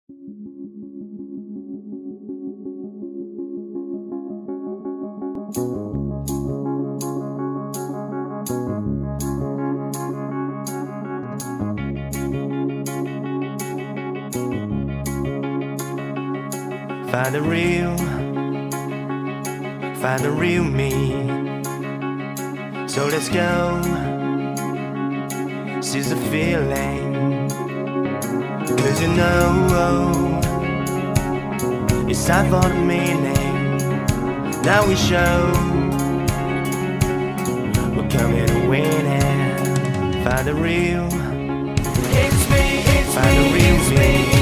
Find the real me. So let's go, seize the feeling. 'Cause you know it's time for the meaning. Now we show we're coming to win it. Find the real, it's me, it's me, it's me.